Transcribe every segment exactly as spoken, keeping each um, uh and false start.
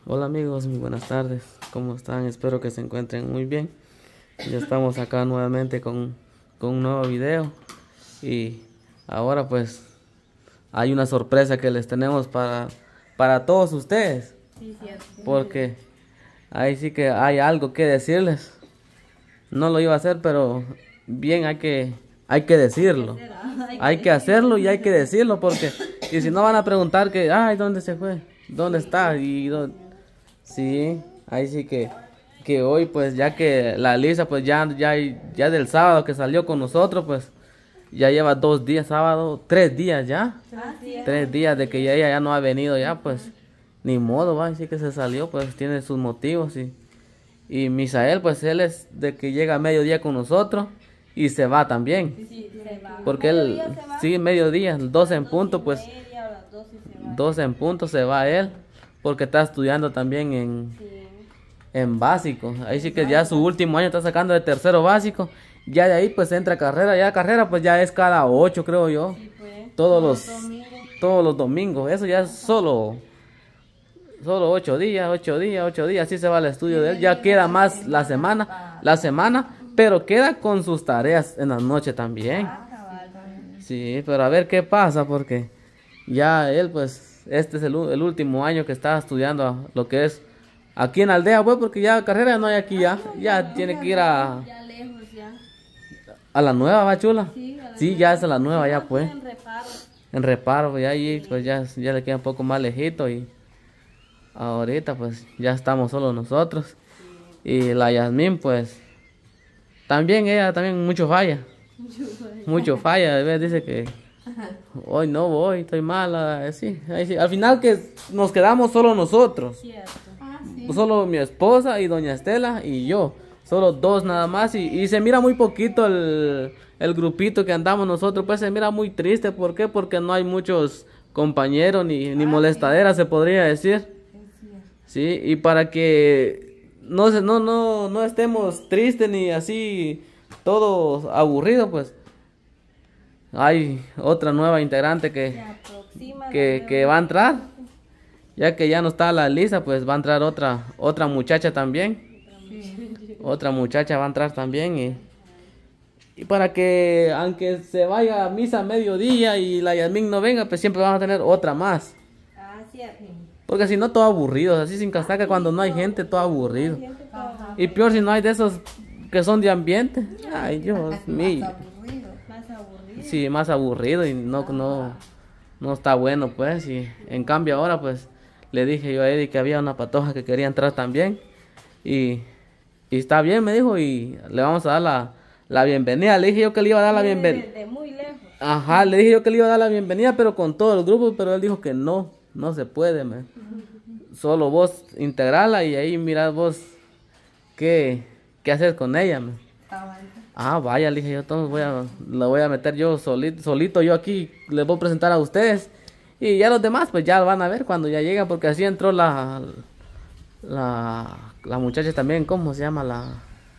Hola amigos, muy buenas tardes. ¿Cómo están? Espero que se encuentren muy bien. Ya estamos acá nuevamente con, con un nuevo video. Y ahora pues hay una sorpresa que les tenemos para, para todos ustedes. Sí, cierto. Porque ahí sí que hay algo que decirles. No lo iba a hacer, pero bien hay que, hay que decirlo. Hay que hacerlo y hay que decirlo porque... Y si no van a preguntar que, ay, ¿dónde se fue? ¿Dónde está? Y dónde... Sí, ahí sí que, que hoy pues ya que la Lisa pues ya, ya, ya del sábado que salió con nosotros pues ya lleva dos días, sábado, tres días ya. Tres días de que ya ella ya no ha venido ya pues ni modo, va, así que se salió pues tiene sus motivos y, y Misael pues él es de que llega a mediodía con nosotros y se va también. Porque él, sí, mediodía, doce en punto pues, doce en punto se va él. Porque está estudiando también en, sí. en básico. Ahí sí que ya su último año está sacando de tercero básico. Ya de ahí pues entra carrera. Ya carrera pues ya es cada ocho creo yo. Sí, pues. Todos los, domingos. todos los domingos. Eso ya es solo, solo ocho días, ocho días, ocho días. Así se va el estudio de él. Ya queda más la semana, la semana. Pero queda con sus tareas en la noche también. Sí, pero a ver qué pasa porque ya él pues... Este es el, el último año que está estudiando lo que es aquí en Aldea, pues, porque ya carrera no hay aquí ya. Ya tiene que ir a... A la nueva, ¿va, chula? Sí, ya es a la nueva, ya pues. En reparo. En reparo, pues ya ahí, pues ya, ya le queda un poco más lejito y... Ahorita, pues, ya estamos solo nosotros. Y la Yasmín, pues... También ella, también mucho falla. Mucho falla, dice que... Hoy no voy, estoy mala, sí, sí. Al final que nos quedamos solo nosotros. Ah, sí. Solo mi esposa y doña Estela y yo. Solo dos nada más y, y se mira muy poquito el, el grupito que andamos nosotros. Pues se mira muy triste. ¿Por qué? Porque no hay muchos compañeros ni, ni molestaderas, se podría decir. Sí, y para que no, no, no, no estemos tristes ni así todos aburridos, pues. Hay otra nueva integrante que, que, que va a entrar. Ya que ya no está la Lisa, pues va a entrar otra otra muchacha también. Sí. Otra muchacha va a entrar también. Y, y para que, aunque se vaya a misa a mediodía y la Yasmín no venga, pues siempre vamos a tener otra más. Porque si no, todo aburrido. Así sin casaca, cuando no hay gente, todo aburrido. Y peor si no hay de esos que son de ambiente. Ay, Dios mío. Sí, más aburrido y no, no, no está bueno pues. Y en cambio ahora pues le dije yo a Eddie que había una patoja que quería entrar también. Y, y está bien, me dijo, y le vamos a dar la, la bienvenida. Le dije yo que le iba a dar la bienvenida. Desde muy lejos. Ajá, le dije yo que le iba a dar la bienvenida, pero con todo el grupo, pero él dijo que no, no se puede, man. Solo vos integrala y ahí mirad vos qué, qué hacer con ella, man. Ah, vaya, le dije yo, entonces voy a, lo voy a meter yo solito, solito yo aquí, les voy a presentar a ustedes. Y ya los demás, pues ya van a ver cuando ya llegan, porque así entró la, la, la muchacha también, ¿cómo se llama la?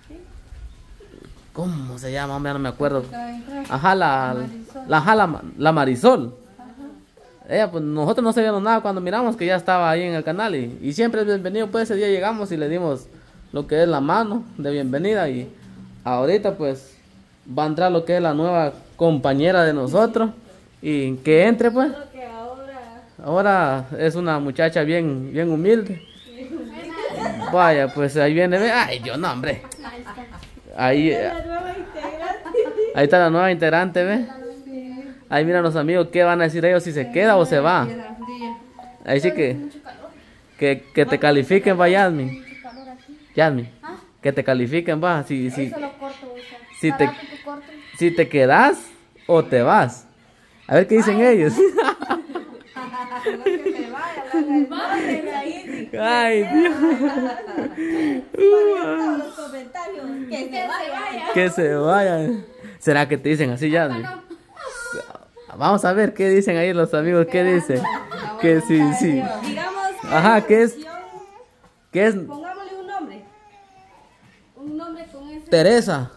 ¿Cómo se llama? Ya no me acuerdo. Ajá, la, la, ajá, la, la Marisol. Ella, pues nosotros no sabíamos nada cuando miramos que ya estaba ahí en el canal y, y siempre es bienvenido, pues ese día llegamos y le dimos lo que es la mano de bienvenida y... Ahorita pues va a entrar lo que es la nueva compañera de nosotros y que entre pues. Ahora es una muchacha bien, bien humilde. Vaya, pues ahí viene, ay Dios, no hombre. Ahí, ahí está la nueva integrante, ve. Ahí miran los amigos qué van a decir ellos si se queda o se va. Ahí sí que que, que te califiquen, va Yasmin. Yasmin. Que te califiquen, va, si, si, si, te, si te quedas o te vas. A ver qué dicen ellos. Ay, Dios. Que se vayan. ¿Será que te dicen así ya? Vamos a ver qué dicen ahí los amigos, qué dicen. Que sí, sí. Ajá, ¿qué es? ¿Qué es? Teresa.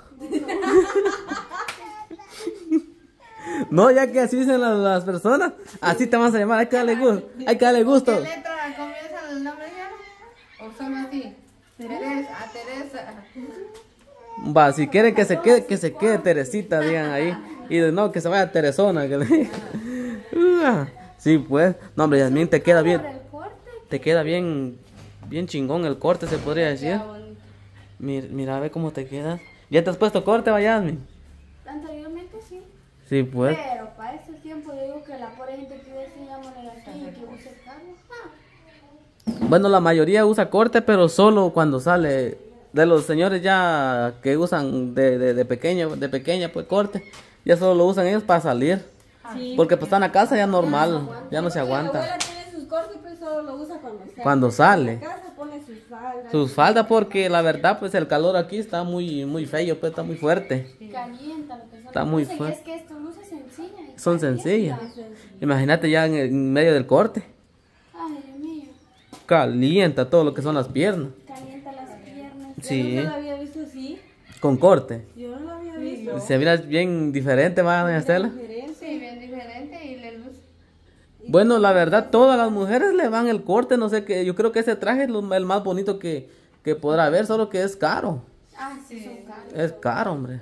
No, ya que así dicen las, las personas, así te vas a llamar, hay que darle gusto. Hay que darle gusto. ¿Qué letra comienza el nombre ya? ¿O solo así? Teresa, a Teresa. Va, si quieren que se quede, que se quede Teresita, digan ahí. Y de no, que se vaya Teresona. Que le... Sí, pues. No, hombre, Yasmín, te queda bien. Te queda bien, bien chingón el corte, se podría decir. Mira, mira, ve cómo te quedas. ¿Ya te has puesto corte, va, Yasmín? Anteriormente sí. Sí, pues. Pero para este tiempo yo digo que la pobre gente que ve se llama negativa y que use carne. Ah. Bueno, la mayoría usa corte, pero solo cuando sale. De los señores ya que usan de, de, de pequeño, de pequeña, pues corte. Ya solo lo usan ellos para salir. Sí. Porque pues están a casa ya normal, ya no se Mi aguanta. abuela tiene sus cortes, pero solo lo usa cuando sale. Cuando sale. En la casa pone sus faldas. Sus faldas porque la verdad pues el calor aquí está muy muy feo, pues está muy fuerte. Calienta lo que son. Está muy Dicen fuerte. Es que esto no es sencilla. es Son calienta. sencillas. Imagínate ya en, en medio del corte. Ay, Dios mío. Calienta todo lo que son las piernas. Calienta las piernas. Sí. Yo nunca lo había visto así. Con corte. Yo no lo había visto. Se mira bien diferente, ¿va, doña Estela? Sí, bien diferente y le luce. Bueno, la verdad, todas las mujeres le van el corte, no sé qué. Yo creo que ese traje es lo- el más bonito que, que podrá haber, solo que es caro. Ah, sí, son caros. Es caro, hombre.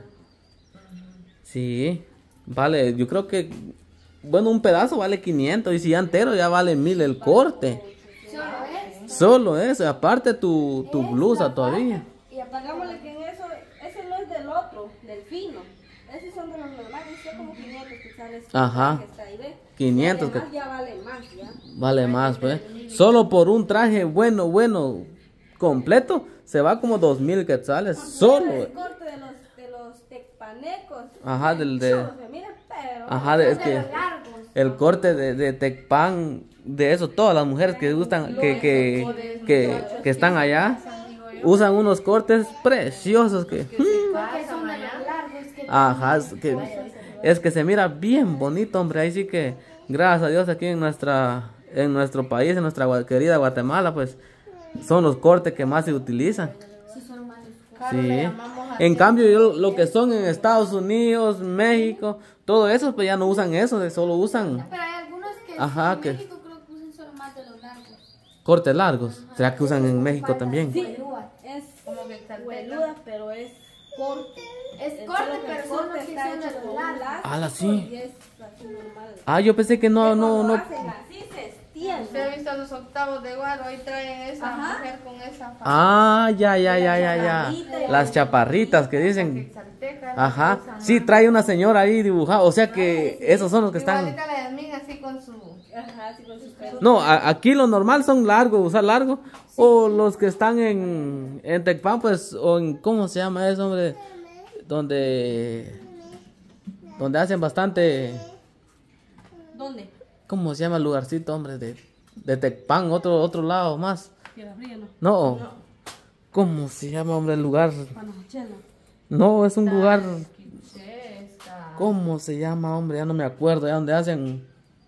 Sí, vale, yo creo que, bueno, un pedazo vale quinientos y si ya entero ya vale mil el corte. Solo es. Solo eso, aparte tu, tu blusa todavía. Y apagámosle que en eso, ese no es del otro, del fino. Esos son de los normales, son como quinientos que sale. Ajá. Que está ahí, ¿ve? quinientos que Además ya vale más, ya. vale más, pues. Solo por un traje bueno, bueno, completo, se va como dos mil quetzales. Solo. El corte de los, de los tecpanecos. Ajá, del de... Se mira, pero... Ajá, de- es De que los largos. el corte de, de Tecpan, de eso, todas las mujeres que gustan, que, que, que, que están allá, usan unos cortes preciosos que... Porque son de los largos que Ajá, es que, es que se mira bien bonito, hombre. Ahí sí que, gracias a Dios, aquí en nuestra, en nuestro país, en nuestra gua- querida Guatemala, pues, son los cortes que más se utilizan. sí son malos. Sí. En cambio, yo, lo que son en Estados Unidos, México, todo eso, pues ya no usan eso, de solo usan Pero hay algunos que Ajá, en que- México creo que usan solo más de los largos. cortes largos. ¿Será que usan en México también? Sí, Pelúa. es Como que exalteca. peluda, pero es corte. Es El corte, solo que pero el son corte los que está son de hecho los con un largos. lazo Ala, sí. y es así normal. Ah, yo pensé que no, no, Cuando no. hacen así se extiende. Usted ha visto los octavos de guaro, ahí traen esa Ajá. mujer con esa falda. Ah, ya, ya, ya, ya, ya. Las chaparritas que Que dicen. exalteca, Ajá. que usan Sí, más. trae una señora ahí dibujada. O sea que esos son los que están. Igualita la Yasmín así con su... Ajá, así con sus pelos. No, a- aquí lo normal son largos, usar largo. O los que están en, en Tecpan, pues, o en, ¿cómo se llama eso, hombre? Donde, donde hacen bastante, ¿Dónde? ¿cómo se llama el lugarcito, hombre? De, de Tecpan, otro, otro lado más. Tierra Fría, no. No, ¿cómo se llama, hombre, el lugar? Panochela. No, es un lugar, Quichesca. ¿cómo se llama, hombre? Ya no me acuerdo, ya donde hacen...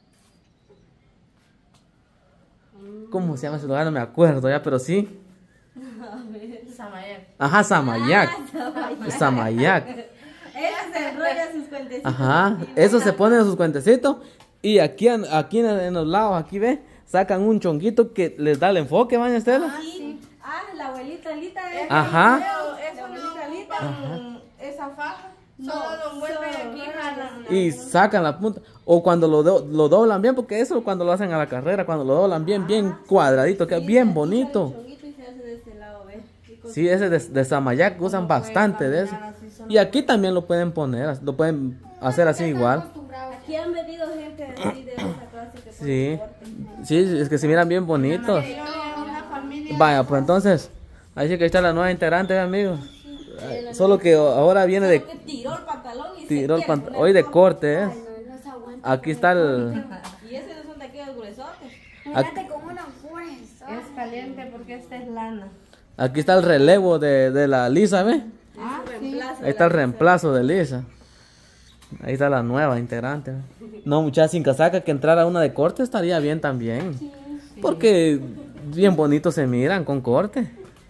¿Cómo se llama ese lugar? No me acuerdo ya, pero sí. Samayac. Ajá, Samayac. Samayac. Ella se enrolla sus cuentecitos. Ajá, eso se pone en sus cuentecitos. Y aquí, en- aquí en, en los lados, aquí ve, sacan un chonguito que les da el enfoque, ¿van Estela? Sí. Ah, la abuelita Alita es. Ajá. Pero La eso abuelita no Alita. ocupan esa faja. Solo lo envuelven solo, aquí, no, jalan. Y sacan la punta. O cuando lo, do- lo doblan bien, porque eso cuando lo hacen a la carrera, cuando lo doblan bien, bien cuadradito, queda bien bonito. Chonguito y se hace de este lado, ¿ves? Y con- Sí, ese de, de Samayac usan bastante de eso. Y aquí también lo pueden poner, lo pueden hacer así igual. Acostumbrados. Aquí han venido gente así de esa clase que Sí, pone corte. sí, es que se miran bien bonitos. Yo en una familia... Vaya, pues entonces, ahí sí que está la nueva integrante, amigos. Eh, Solo que ahora viene de... Que tiró el pantalón y Tiró se el quiere pant- poner hoy de corte. corte, ¿eh? Ay, no, no se aguanta. Aquí está el... Y ese no son de aquellos gruesotes. Imagínate con una fuerza. Es caliente porque esta es lana. Aquí está el relevo de, de la Lisa, ¿ve? Ah, sí. Ahí está el reemplazo de Lisa. Ahí está la nueva integrante. ¿Ve? No, muchachas, sin casaca, que entrara una de corte estaría bien también. Porque bien bonitos se miran con corte.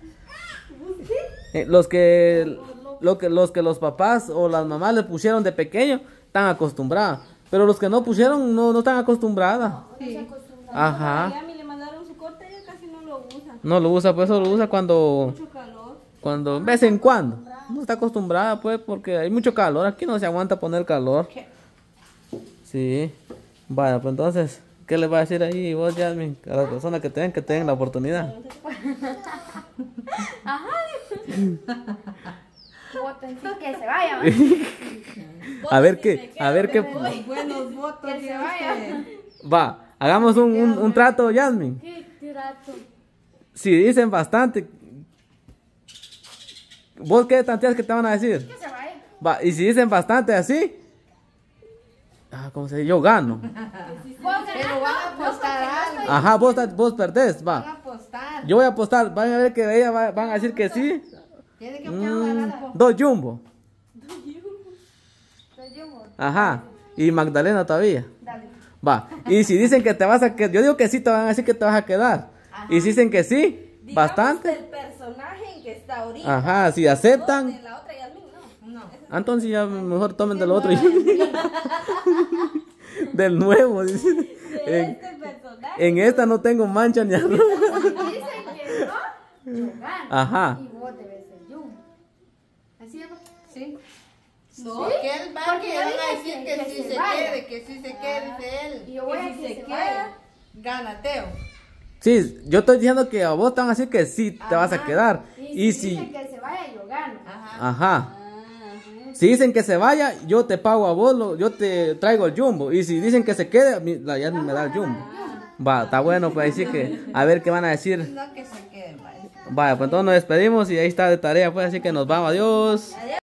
Eh, los que, lo que los que los papás o las mamás le pusieron de pequeño están acostumbradas. Pero los que no pusieron no, no están acostumbradas. Sí. Ajá. A Yami le mandaron su corte y ella casi no lo lo usa. No lo usa, pues eso lo usa cuando, Mucho calor. cuando, de vez en cuando. No está acostumbrada, pues, porque hay mucho calor. Aquí no se aguanta poner calor. Sí. Vaya, pues entonces, ¿qué le va a decir ahí vos, Jasmine? A las personas que tengan, que tengan la oportunidad. Ajá. Voten sí, que se vaya. A ver qué, a ver qué. Buenos votos. Que se tiene vaya. usted. Va, hagamos un, un, un trato, Jasmine. ¿Qué trato? Si dicen bastante, ¿vos qué tanteas que te van a decir? Que se vaya. Va, y si dicen bastante así, ah, ¿cómo se dice? Yo gano. Pero van a apostar algo. Ajá, vos, vos perdés, Van a va. apostar. Yo voy a apostar, van a ver que ella va- van a decir que sí. Tiene que Mm, apostar. dos jumbo. Soy yo. Ajá. Y Magdalena todavía. Dale. Va. Y si dicen que te vas a quedar, yo digo que sí, te van a decir que te vas a quedar. Y si dicen que sí, Digamos bastante. el personaje en que está ahorita. Ajá, si aceptan, De la otra Yasmín, no. No. entonces ya mejor tomen del otro. Del nuevo. Dice. De En, este personaje. en esta no tengo mancha ni arruga. Si dicen que no, yo gano. Ajá. Y vos debes ser yo. ¿Así es? Sí. ¿Sí? Porque él va Porque que yo van dije a decir que- que, que sí se se, vaya. quede, que sí se quede, dice él. Y yo voy que a si que se se queda, vaya. gana Teo. Sí, yo estoy diciendo que a vos te van a decir que sí te vas a Ajá. quedar. Y, Y si dicen si, que se vaya, yo gano. Ajá. ajá. Si dicen que se vaya, yo te pago a vos, lo- yo te traigo el jumbo. Y si dicen que se quede, a mí- la ya me da el jumbo. Va, está bueno, pues ahí sí que, a ver qué van a decir. No que se quede, vaya. Vaya, pues entonces nos despedimos y ahí está de tarea, pues así que nos vamos, adiós.